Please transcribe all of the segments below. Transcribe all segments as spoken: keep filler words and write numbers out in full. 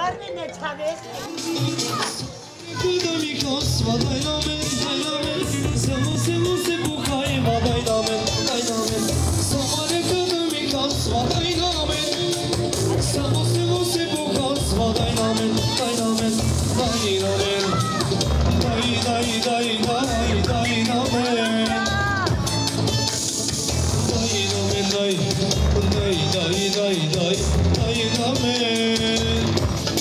var mı ne tabi? Ekonomikos vadaynamen, daynamen Semo semo sebu kay vadaynamen, daynamen Samar ekonomikos vadaynamen Semo semo sebu kos vadaynamen, daynamen Daynamen Day day day day daynamen Daynamen day Day day day day daynamen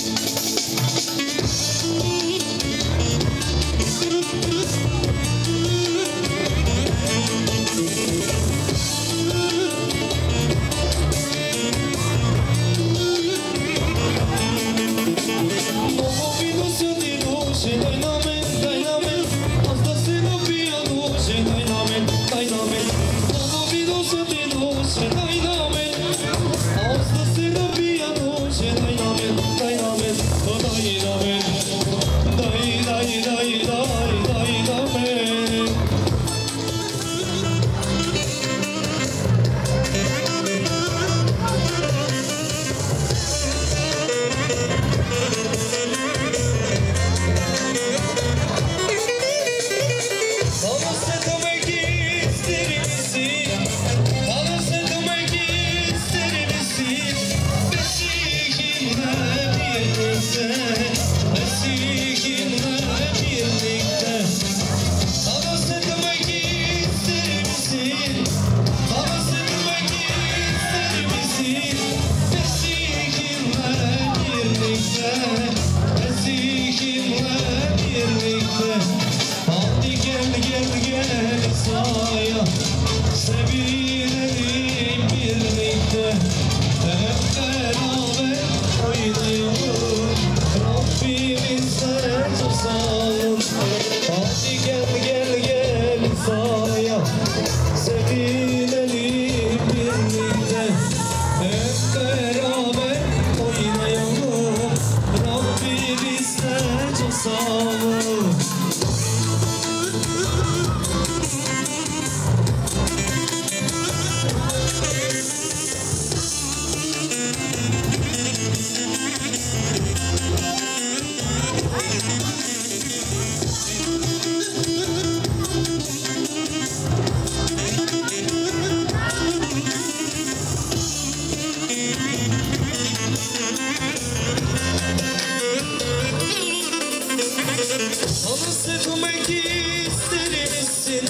Dans etmek ister misin?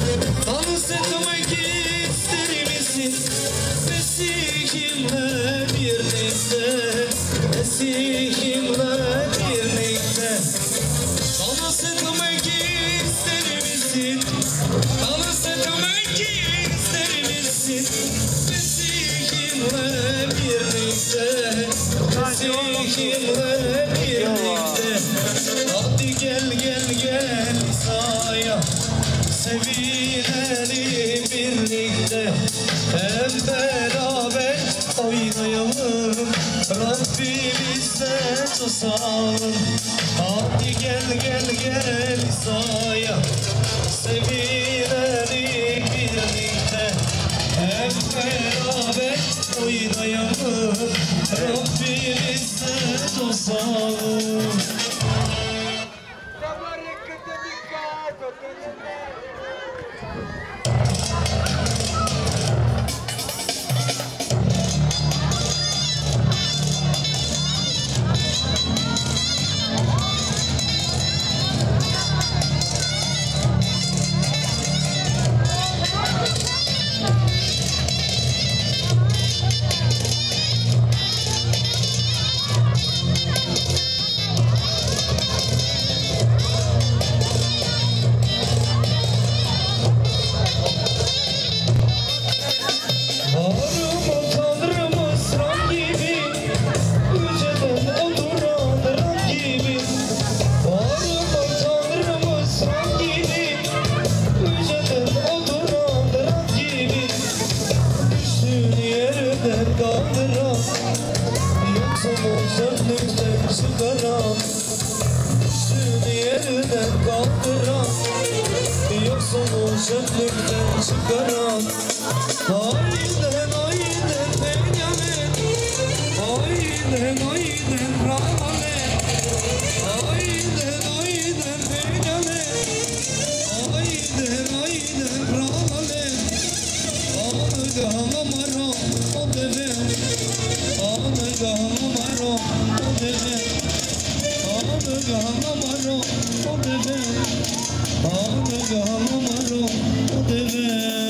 Dans etmek ister misin? Mesihimle birlikte, Mesihimle birlikte. Dans etmek ister misin? Dans etmek ister misin? Mesihimle birlikte, Mesihimle birlikte. Hadi gel gel gel İsa'ya sevinelim birlikte hep beraber oynayalım Rabbimizle tutalım Hadi gel gel gel İsa'ya sevinelim birlikte hep beraber oynayalım Rabbimizle tutalım çıkaran Üstünü yerden kaldıran Yoksunu çöplükten çıkaran Aynen aynen Benyamin Aynen aynen Rahman gahamaro odeve Ane gahamaro odeve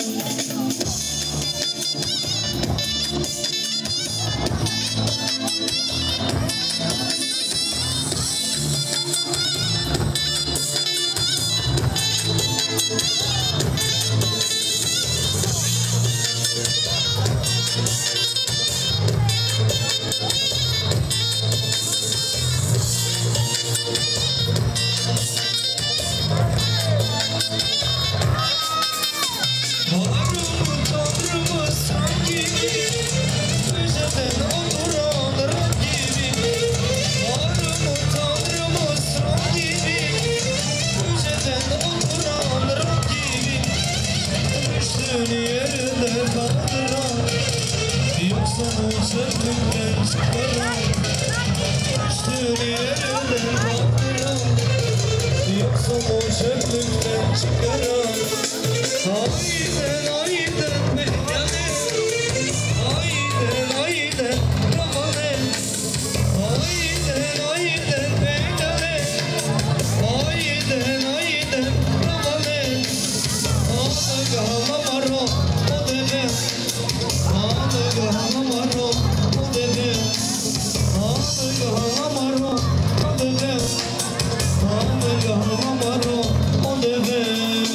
Sözlükten çıkaran Üstünü yerden kaldıran Yoksa o sözlükten çıkaran Hayden hayden beylane Hayden hayden ramane Hayden hayden beylane Hayden hayden ramane Ağda gahamaro o deme Ağda gahamaro o deme Ağda gahamaro o deme Ağda gahamaro o deme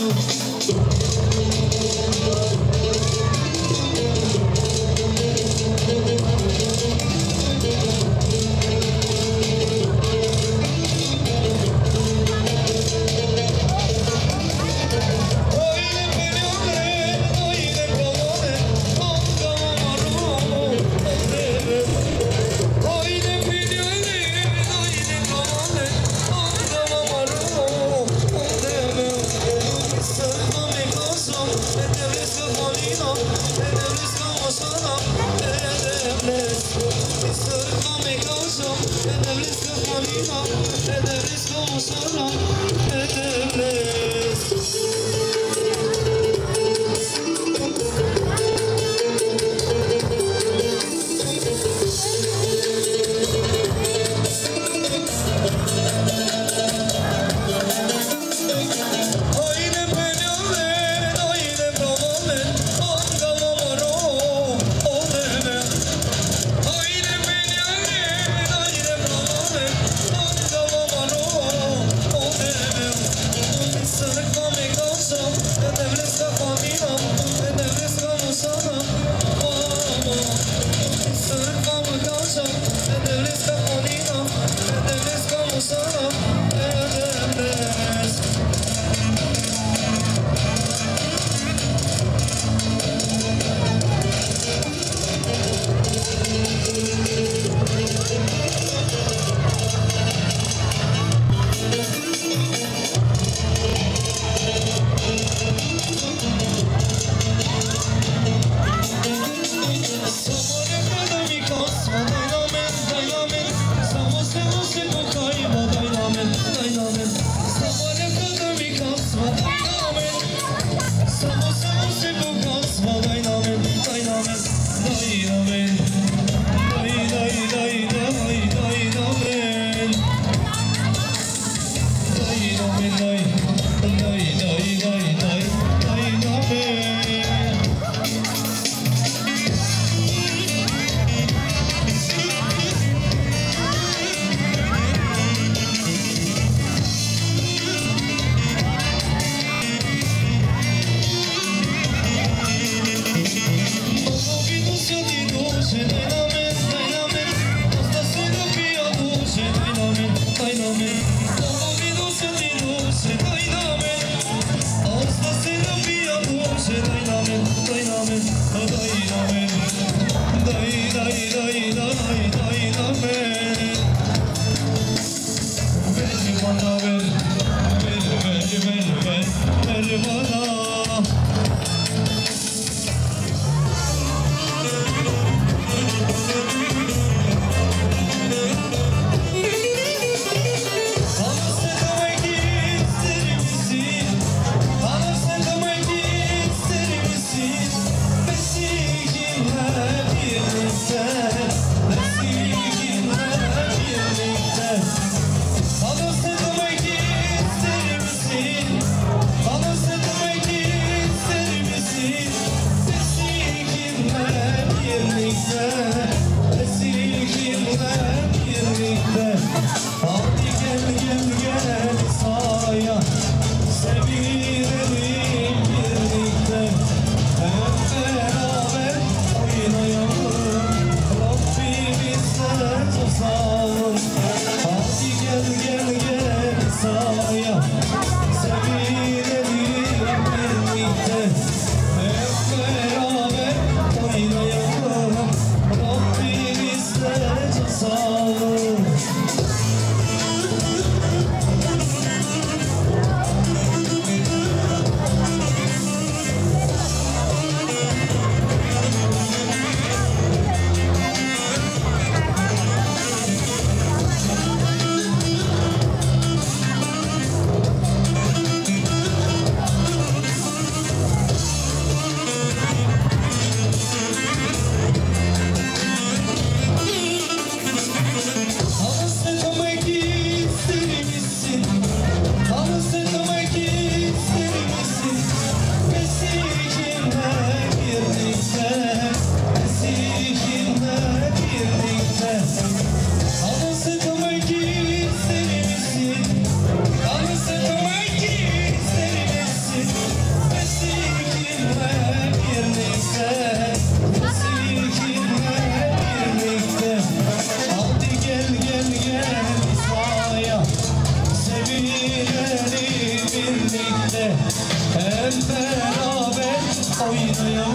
Ederiz como sonra ederiz Haydi penyamen, haydi kavamen Angalamaro, o deme Haydi penyamen, haydi kavamen Angalamaro, o deme Sarı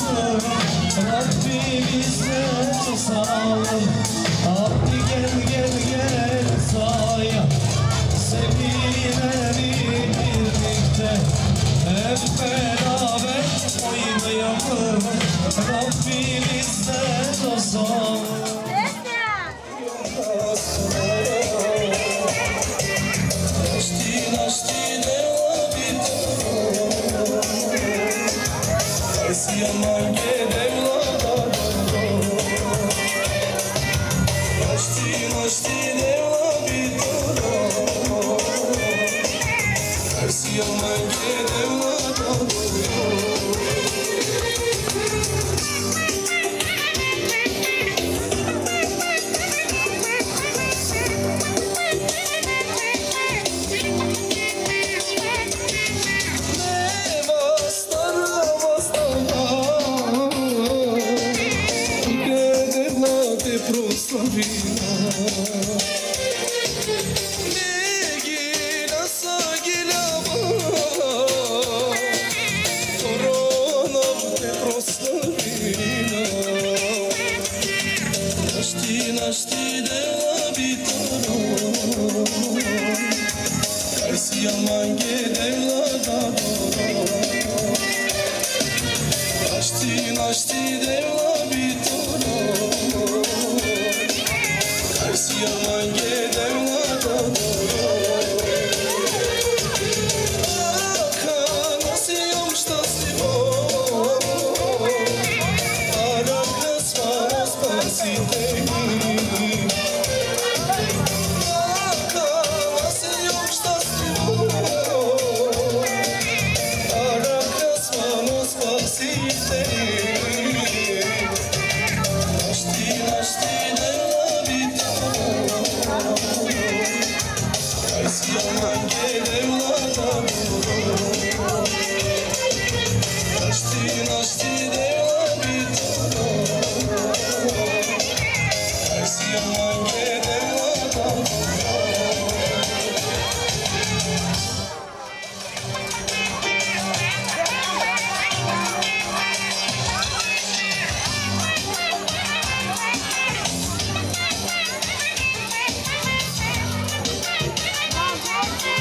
Rabbimize sağlık. Hadi gel gel gel sahaya, seninle birlikte hep beraber oynayalım. Rabbimize sağlık. Yaman gedevlada Açtın açtın evla bir dolu Tersi yaman gedevlada Yaman gedevlada Açtın açtın devla bir toro Tersi yaman gedevlada Aka nasıl yamış tasdibo Ara kısma spasiteyim Yaman gedevlada Açtın açtın devla bir toro Tersi yaman gedevlada Yeah.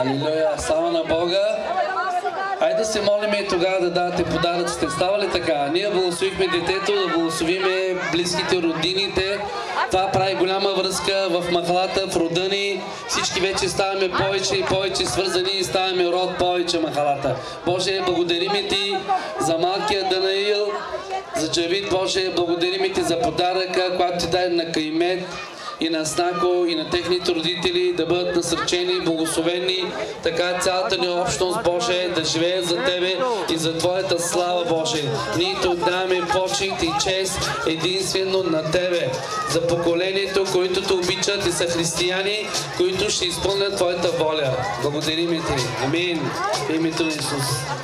Алилуя, слава на Бога. Айде да се молим и тогава да дадете подаръците. Става ли така? Ние благословихме детето, да благословиме близките, роднините. Това прави голяма връзка в махалата, в рода ни. Всички вече ставаме повече и повече свързани и ставаме род повече махалата. Боже, благодарим Ти за малкия Данаил, за Джавид. Боже, благодарим Ти за подаръка, която Ти дай на Каймет и на Снако, и на техните родители да бъдат насърчени, благословени, така цялата ни общност, Боже, да живеят за Тебе и за Твоята слава, Боже. Ние Те отдаваме почет и чест единствено на Тебе, за поколението, които Те обичат и са християни, които ще изпълнят Твоята воля. Благодарим Ти. Амин. В името на Исус.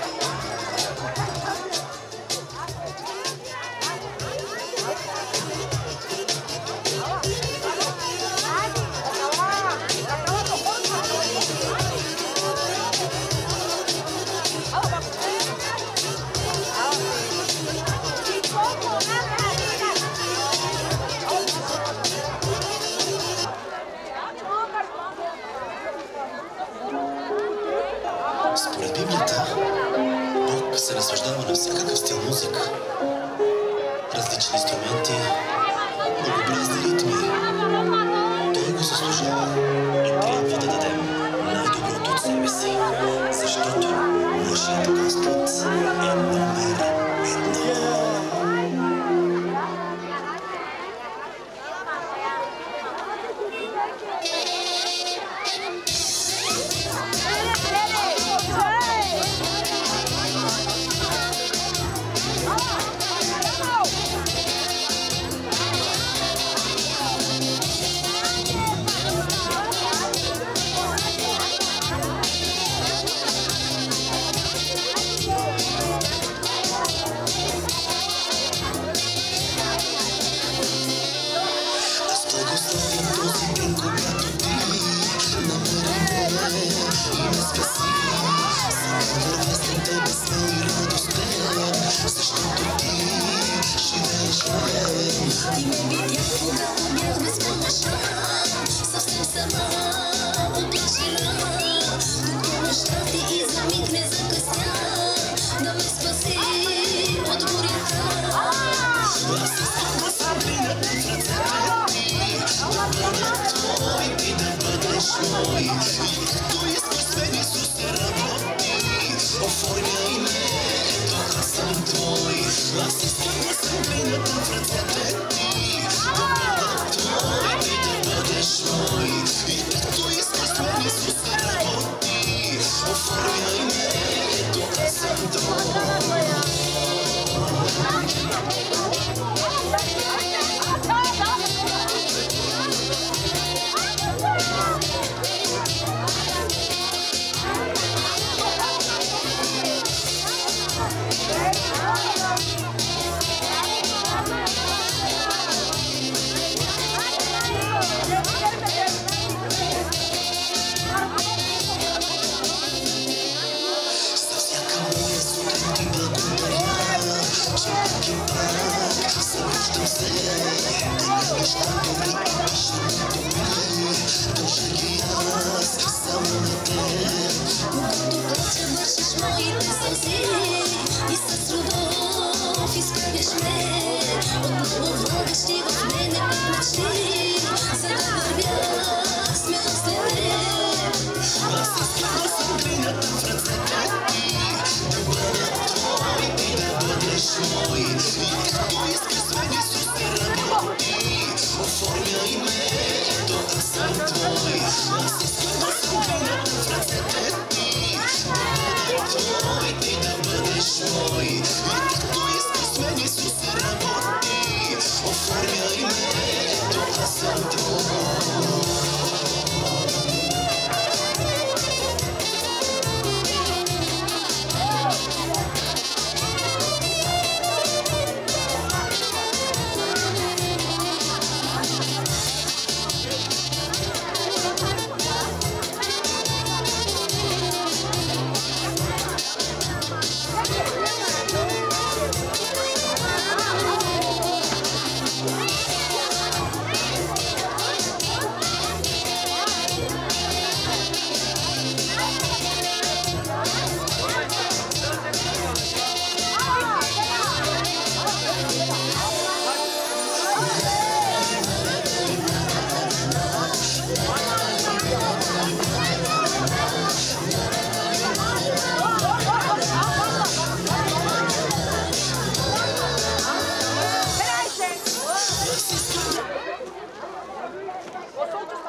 Според Библията, Бог се наслаждава на всякакъв стил музика, различни инструменти, многообразни ритми. Той го заслужава и трябва да дадем най-доброто от себе си, защото нашият Господ е номер едно.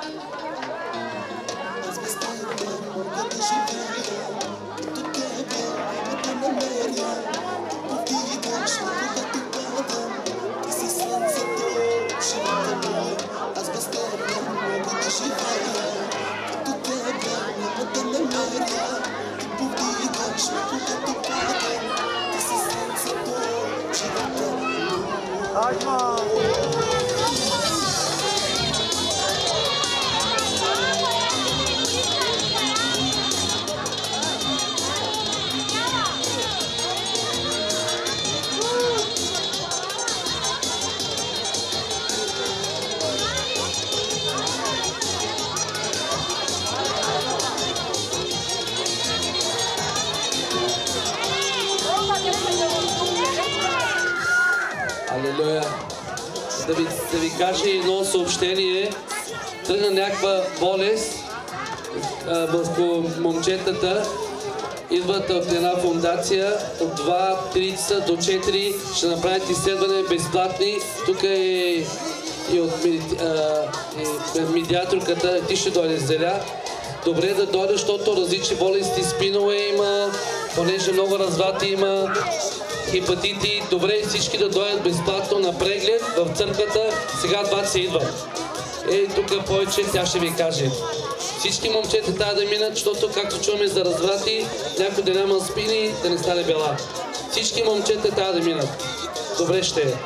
Алелуя! Да ви, да ви кажа едно съобщение. Тръгна някаква болест а, върху момчетата. Идват от една фундация. От два-три часа до четири ще направят изследване безплатни. Тук е и от а, и медиаторката. Ти ще дойде с Зеля. Добре да дойде, защото различни болести, спинове има, понеже много разврати има, хепатити. Добре всички да дойдат безплатно на преглед в църквата. Сега двадесет идват. Е, тук повече тя ще ви каже. Всички момчета трябва да минат, защото както чуваме за разврати, някой да няма спини, да не стане бела. Всички момчета трябва да минат. Добре ще е.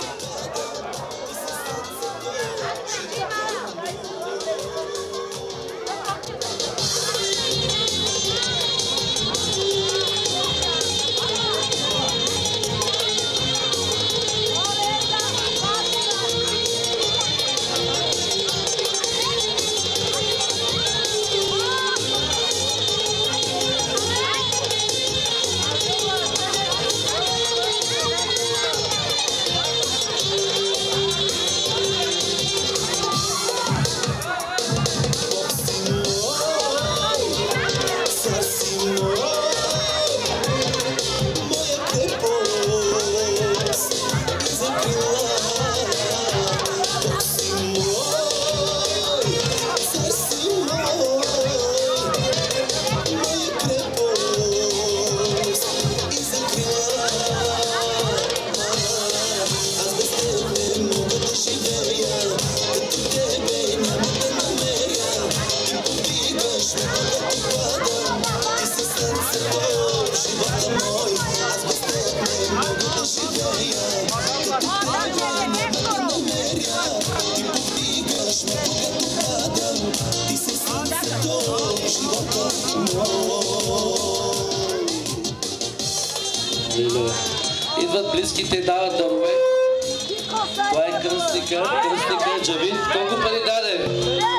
Идват близките, дават дарове. Това е кръстника. Кръстника е Джавид. Колко пари даде?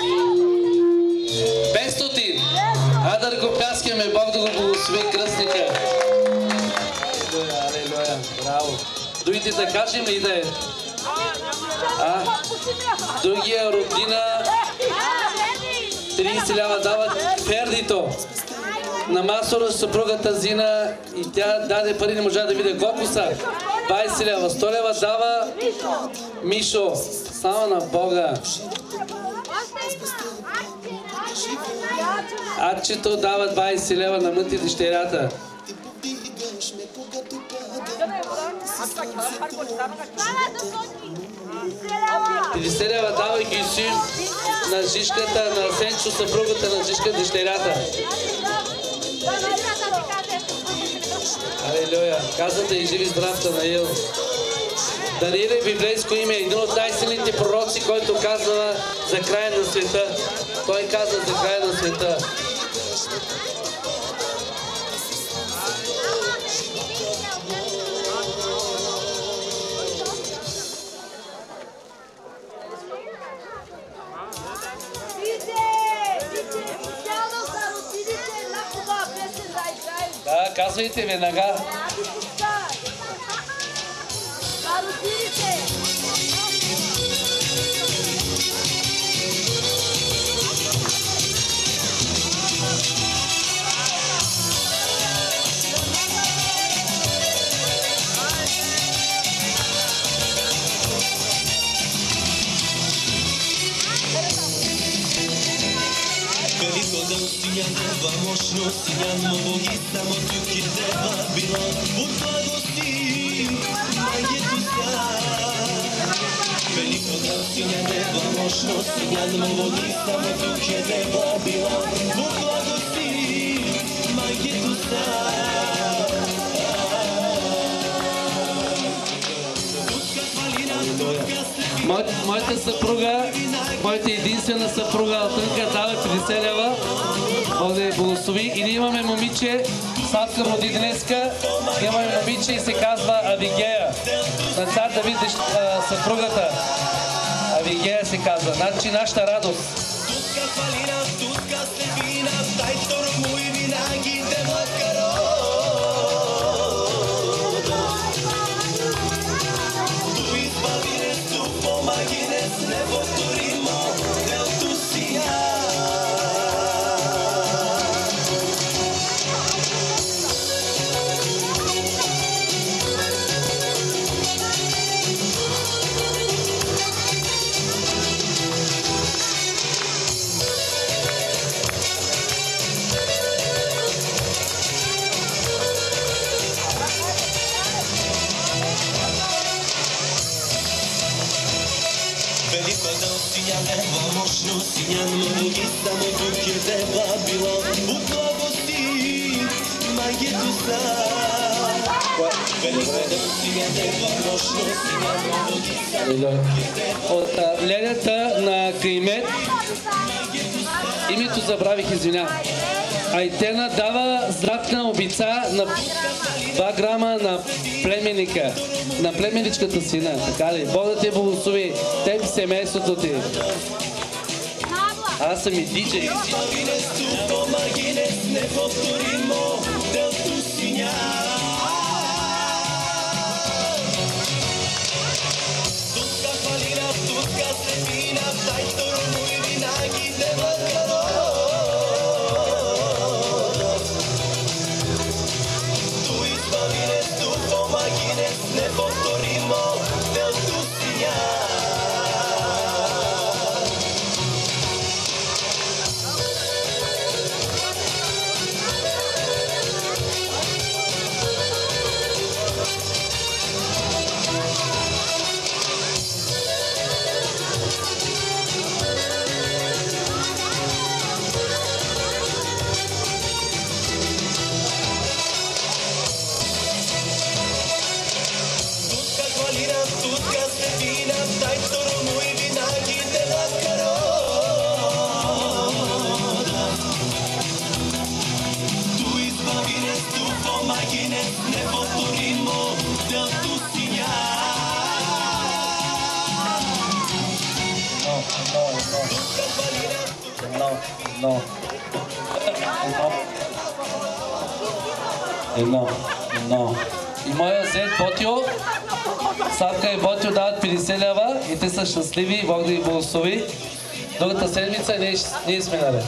петстотин. А да го пляскаме, Бог да го благослови кръстника. Алелуя, алелуя. Браво. Другите да кажем ли да е? А? Другия родина тридесет лева дават Фердито. На Масора съпругата Зина и тя даде пари, не можа да видя колко са. двадесет лева, сто лева дава Мишо. Слава на Бога. Атчето дава двадесет лева на мъти дъщерята. петдесет лева дава Гюсим на Жишката, на Сенчо, съпругата на Жишка, дъщерята. Алелуя! Казвате и живи здрав Данаил. Даниил е библейско име, един от най-силните пророци, който казва за края на света. Той казва за края на света. Да, казвайте веднага. Моята съпруга, моята единствена съпруга Алтънка дава петдесет лева. Бог да я благослови. И ние имаме момиче, Савка роди днеска, имаме момиче и се казва Авигея. На цар Давид съпругата. Авигея се казва. Значи нашата радост. От ледята на Каймет, името забравих, извиня. Айтена дава здравна обица на два грама на племенника, на племеничката сина. Така ли? Бог да те благослови, теб и семейството ти. Аз съм и диджей. Едно. Едно. Едно. И моя зет Ботио, Савка и Ботио дават петдесет лева и те са щастливи, Бог да ги благослови. Другата седмица ние, ние сме наред.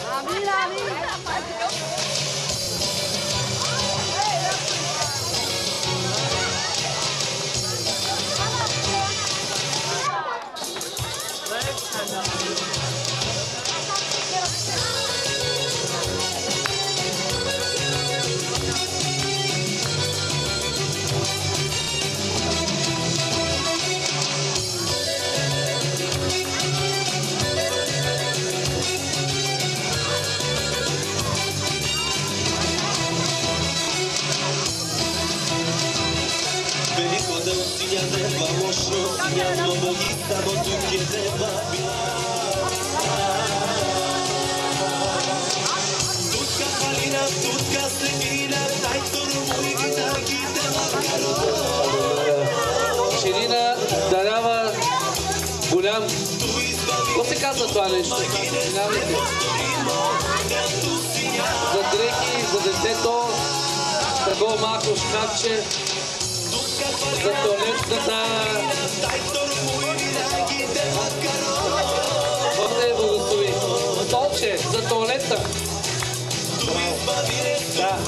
Ширина дарява голям... Какво се казва това нещо? За дрехи, за детето, такова малко шкафче, за туалетката. Бог да я благослови. Столче за туалетта. Да.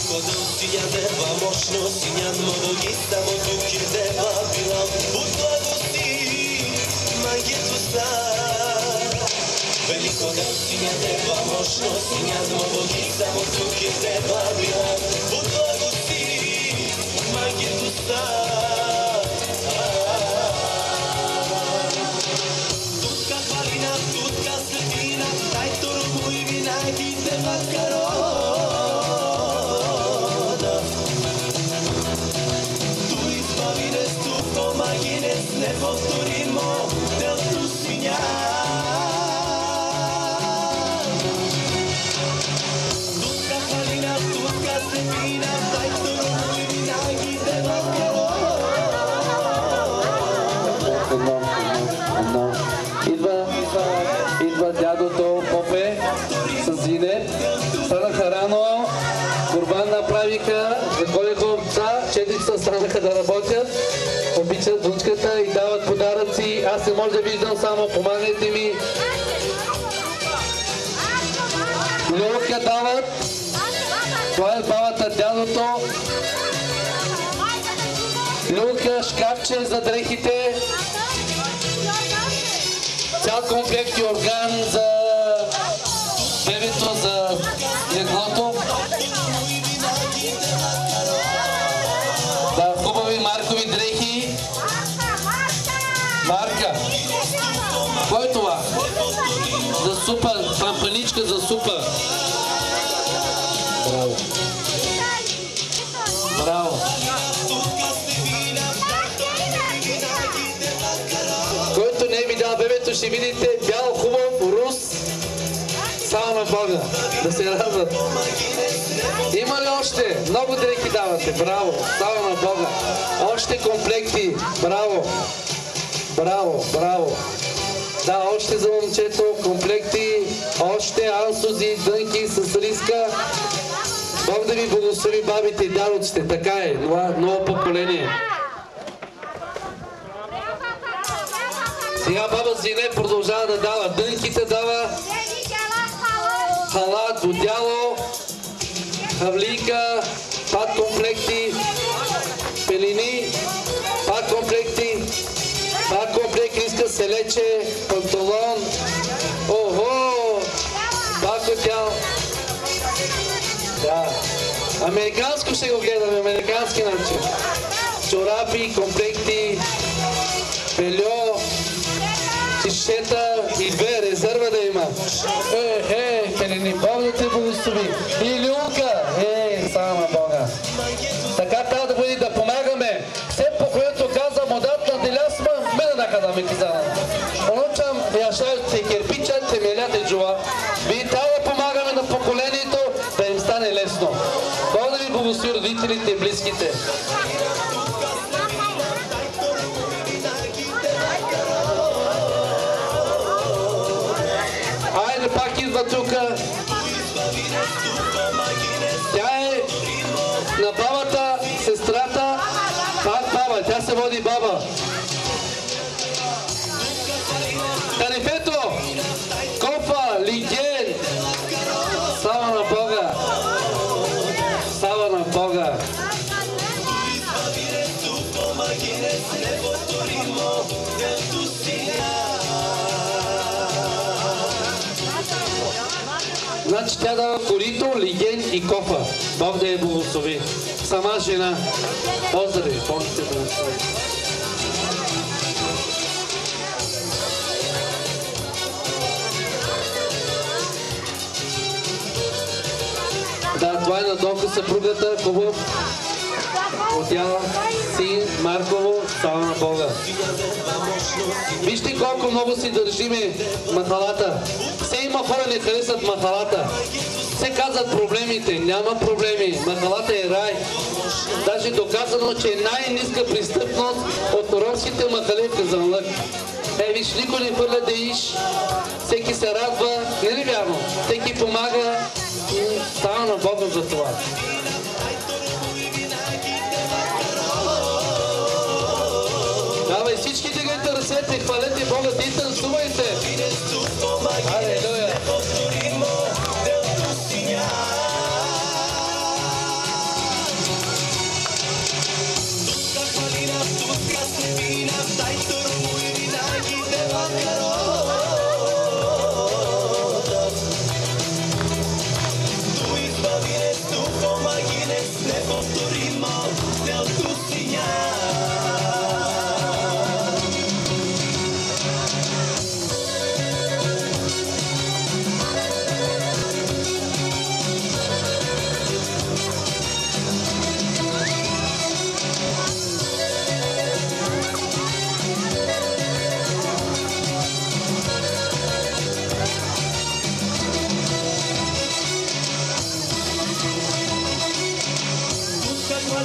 Великоден синя неба мощно, синя модоги, само тук идева била от благости, магиетостта. Великоден синя неба мощно, синя модоги, само тук идева била от благости, магиетостта. Тутка хвалина, тутка светлина, дай турбу и винаги те макаро. Неповторимо делто свиня. Тутка хвалина, тутка светлина, дай турбу и винаги те макаро. Едно, едно, едно. Идва, идва дядото Попе с зине. Станаха рано, курбан направиха, заколиха овца, четири часа станаха да работят. Обичат внучката и дават подаръци. Аз не може да виждам само, помагайте ми. Люлка дават. Това е бабата, дядото. Люлка, шкафче за дрехите. Цял комплект и орган за бебето, за леглото. Да, хубави маркови дрехи. Марка. Кой е това? За супа, пампаничка за супа. Браво. Браво. Който не е видял бебето, ще видите бял, хубав, рус. Само на Бога. Да се радват. Има ли още? Много дрехи давате. Браво. Слава на Бога. Още комплекти. Браво. Браво, браво. Да, още за момчето комплекти. Още ансузи, дънки с риска. Бог да ви благослови бабите и дядовците. Така е. Това ново поколение. Сега баба Зине продължава да дава. Дънките дава. Халат, одяло, хавлийка, пак комплекти, пелини, пак комплекти, пак комплект иска селече, панталон, охо, пак одял. Да, американско ще го гледаме, американски начин. Чорапи, комплекти, бельо, тишета и две, резерва да има. Е, е, пелени, Бог да те благослови. И люлка, е, слава на Бога. Така трябва да бъде да помагаме. Все по което каза модат на делясма, мене нака да ме казана. Онучам, яшаят те кирпича, те мелят и джува. Ви трябва да помагаме на поколението, да им стане лесно. Бог да ви благослови родителите и близките. Айде, пак идва тука. Тя е на бабата, сестрата. Пак баба, тя се води баба. Тарифето, кофа, лиген. Слава на Бога. Слава на Бога. Значи тя дава корито, лиген и кофа. Бог да я благослови. Сама жена. Поздрави, Бог да те благослови. Да, това е надолка съпругата, хубав. Отяла, син, Марково, слава на Бога. Вижте колко много си държиме махалата. Все има хора не харесват махалата. Все казват проблемите. Няма проблеми. Махалата е рай. Даже доказано, че е най-ниска престъпност от ромските махали в Казанлък. Е, виж, никой не хвърля да иш. Всеки се радва. Не ли вярно? Всеки помага. Става на Бога за това. Давай, всички дигайте ръцете, хвалете Бога, ти танцувайте. Алелуя.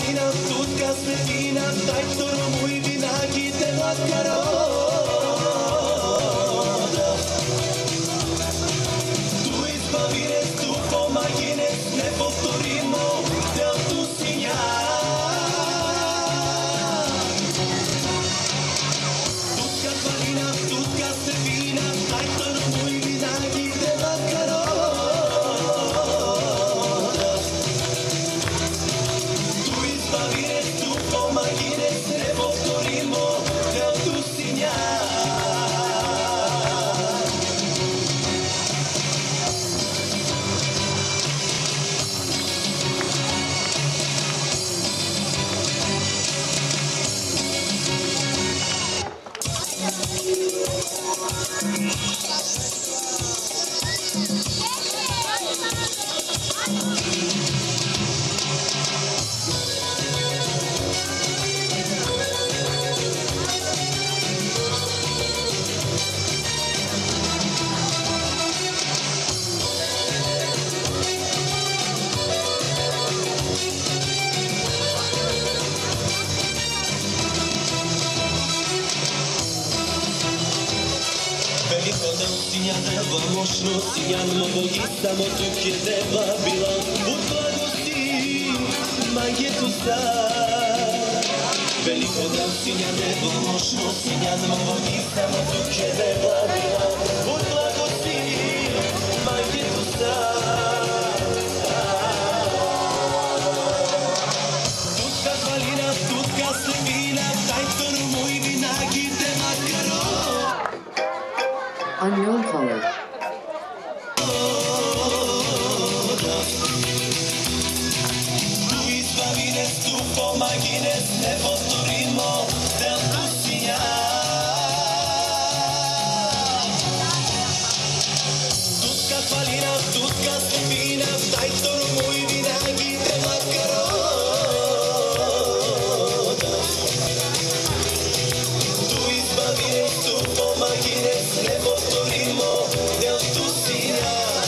valina, tutka sredina, taj toro mój winagi te makaroda. Tu izbawinec, tu pomaginec, nepovtorimo, del tu si ja. Tutka valina, tutka sredina, taj toro mój winagi te makaroda. Tu izbawinec, tu pomaginec, nepovtorimo, del tu si ja. Великоден синя неба, мощно сияно боги, само тук е неба била от благости магето са. Великоден синя неба, мощно сияно боги, само тук е неба била от благости магето са. Тутка хвалина, тутка слемина, дай торо мой винаги те макаро. Unknown caller. Tu izbawinec, tu pomaginec, nepovtorimo, del tu si ja. Tutka hvalina, tutka slepina, daj toro mój winagi te makaroda. Tu izbawinec, tu pomaginec, nepovtorimo, del tu si ja.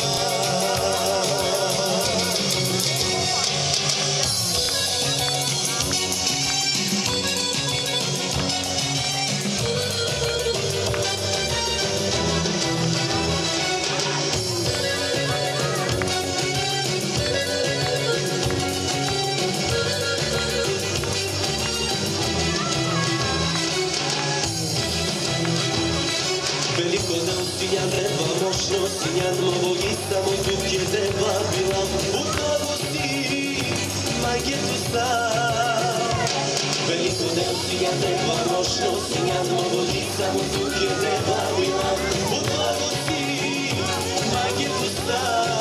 Великоден синя неба, мощно сияно боги, само тук е неба била от благости магето са. Великоден синя неба, мощно сияно боги, само тук е неба била от благости магето са.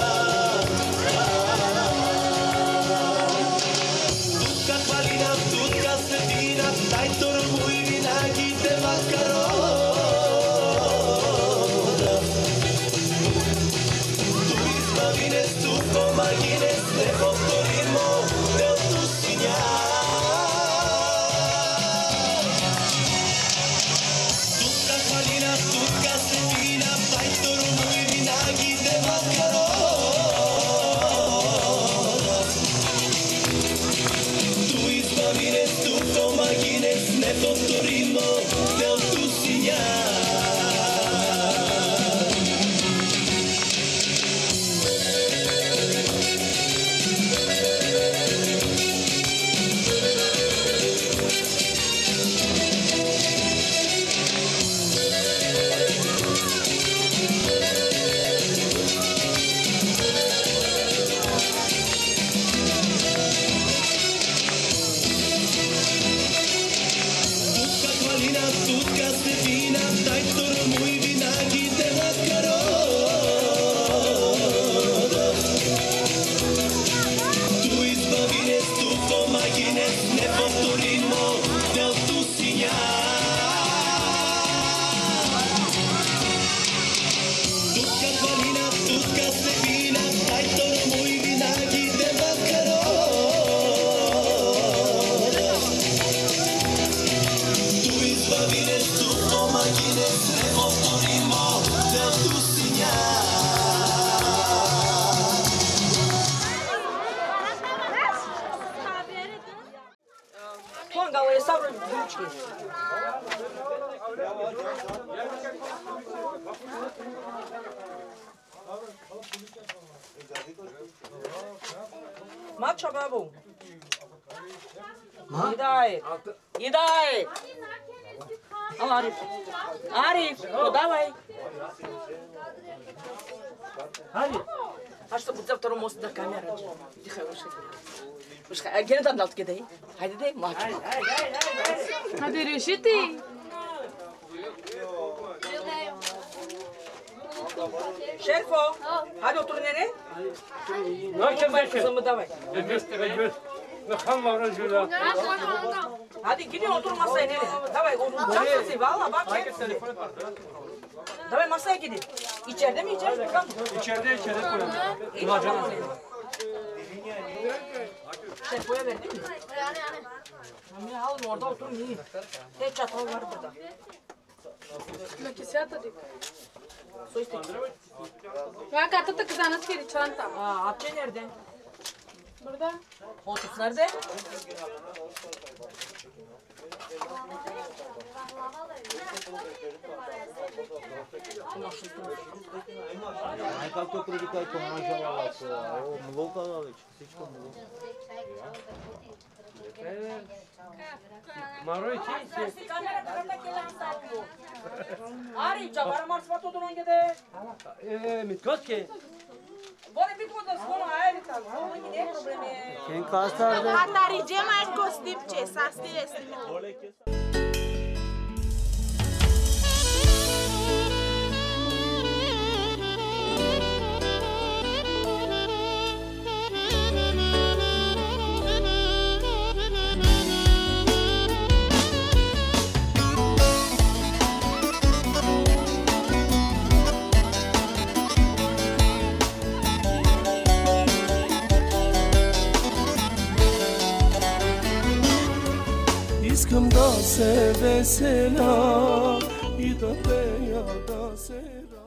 Тутка хвалина, тутка средина, дай торо mój winagi te makaroda. Tu izbawinec, tu pomaginec, nepovtorimo, del tu si ja. Tutka hvalina, tutka kaç kez? Maça babu. Hidayet. Hidayet. Al Arif. Arif. O давай. Hadi. А что будет завтра мост до камеры? Тихо, уши. Уши. А где там далт кидай? Haydi de maç. Hadi Reşit'i. Şerfo. Hadi otur nereye? Ne kadar şey? Kızımı davay. Göster göster. Ne kan var acaba? Hadi gidiyor otur masaya nereye? Davay oturacak valla bak. Davay masaya gidin. İçeride mi içeride mi? İçeride içeride koyalım. Şerfo'ya verdin mi? Ya alın orada oturun yiyin. Tek çatal var burada. Su istek. Ya katı kızanız kiri çanta. Aa, Atçı nerede? Burada. Otus nerede? Ай, как то привлекает помажала, о, млока дали, всичко млока. Maro içi. Ari, çabarı marsvat odun gede. Eee mitkotke. Bora bit moda skona ayri tal. Onun ne problemi? Ken kastardı? Hatari cema kostipçe sasti estimi. Искам да се весела и да пея, да се радвам.